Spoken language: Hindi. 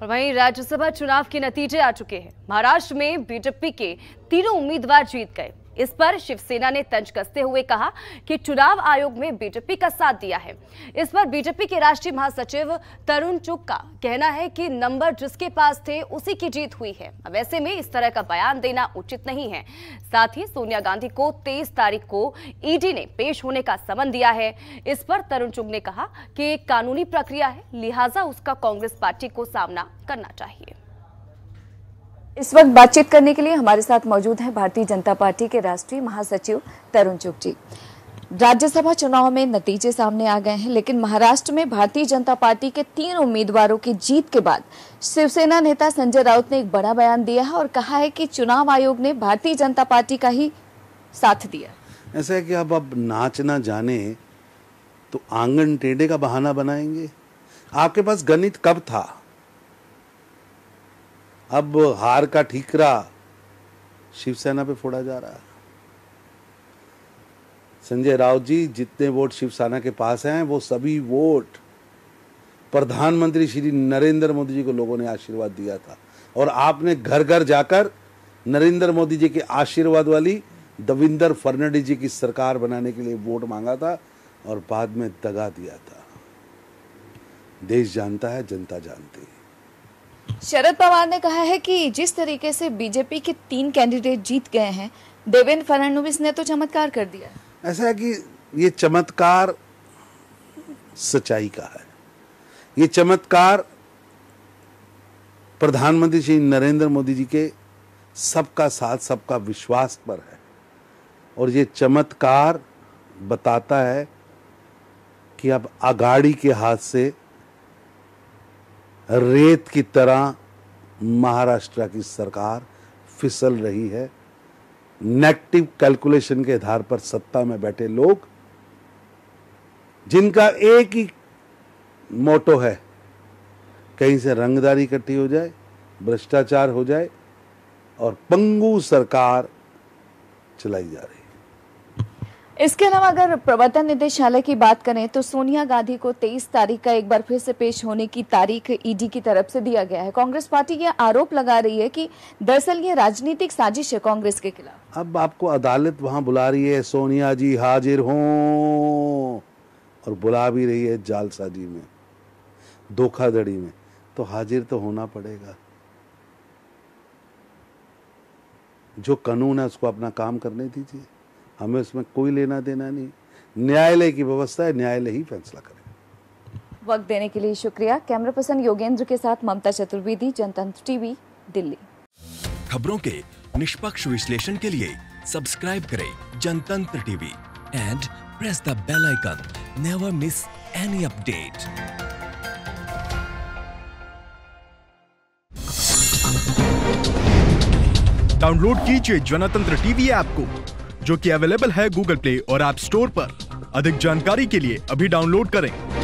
और वहीं राज्यसभा चुनाव के नतीजे आ चुके हैं। महाराष्ट्र में बीजेपी के तीनों उम्मीदवार जीत गए। इस पर शिवसेना ने तंज कसते हुए कहा कि चुनाव आयोग में बीजेपी का साथ दिया है। इस पर बीजेपी के राष्ट्रीय महासचिव तरुण चुग का कहना है कि नंबर जिसके पास थे उसी की जीत हुई है। अब ऐसे में इस तरह का बयान देना उचित नहीं है। साथ ही सोनिया गांधी को 23 तारीख को ईडी ने पेश होने का समन दिया है। इस पर तरुण चुग ने कहा कि एक कानूनी प्रक्रिया है, लिहाजा उसका कांग्रेस पार्टी को सामना करना चाहिए। इस वक्त बातचीत करने के लिए हमारे साथ मौजूद हैं भारतीय जनता पार्टी के राष्ट्रीय महासचिव तरुण चुग जी। राज्यसभा चुनाव में नतीजे सामने आ गए हैं, लेकिन महाराष्ट्र में भारतीय जनता पार्टी के 3 उम्मीदवारों की जीत के बाद शिवसेना नेता संजय राउत ने एक बड़ा बयान दिया है और कहा है कि चुनाव आयोग ने भारतीय जनता पार्टी का ही साथ दिया। ऐसा है कि अब नाच ना जाने तो आंगन टेढ़े का बहाना बनाएंगे। आपके पास गणित कब था? अब हार का ठीकरा शिवसेना पे फोड़ा जा रहा है। संजय राउत जी, जितने वोट शिवसेना के पास हैं वो सभी वोट प्रधानमंत्री श्री नरेंद्र मोदी जी को लोगों ने आशीर्वाद दिया था, और आपने घर घर जाकर नरेंद्र मोदी जी के आशीर्वाद वाली देवेंद्र फडणवीस जी की सरकार बनाने के लिए वोट मांगा था और बाद में दगा दिया था। देश जानता है, जनता जानती है। शरद पवार ने कहा है कि जिस तरीके से बीजेपी के 3 कैंडिडेट जीत गए हैं, देवेंद्र फडणवीस ने तो चमत्कार कर दिया। ऐसा है कि ये चमत्कार सच्चाई का है। ये चमत्कार प्रधानमंत्री श्री नरेंद्र मोदी जी के सबका साथ, सबका विश्वास पर है, और ये चमत्कार बताता है कि अब अगाड़ी के हाथ से रेत की तरह महाराष्ट्र की सरकार फिसल रही है। नेगेटिव कैलकुलेशन के आधार पर सत्ता में बैठे लोग, जिनका एक ही मोटो है, कहीं से रंगदारी इकट्ठी हो जाए, भ्रष्टाचार हो जाए और पंगु सरकार चलाई जा रही है। इसके अलावा अगर प्रवर्तन निदेशालय की बात करें तो सोनिया गांधी को 23 तारीख का एक बार फिर से पेश होने की तारीख ईडी की तरफ से दिया गया है। कांग्रेस पार्टी ये आरोप लगा रही है कि दरअसल ये राजनीतिक साजिश है कांग्रेस के खिलाफ। अब आपको अदालत वहां बुला रही है, सोनिया जी हाजिर हों, और बुला भी रही है जालसाजी में, धोखाधड़ी में, तो हाजिर तो होना पड़ेगा। जो कानून है उसको अपना काम करने दीजिए, हमें उसमें कोई लेना देना नहीं। न्यायालय की व्यवस्था है, न्यायालय ही फैसला करेगा। वक्त देने के लिए शुक्रिया। कैमरा पर्सन योगेंद्र के साथ ममता चतुर्वेदी, जनतंत्र टीवी, दिल्ली। खबरों के निष्पक्ष विश्लेषण के लिए सब्सक्राइब करें Jantantra TV and press the bell icon. Never miss any update. Download कीजिए जनतंत्र टीवी ऐप को, जो कि अवेलेबल है गूगल प्ले और ऐप स्टोर पर। अधिक जानकारी के लिए अभी डाउनलोड करें।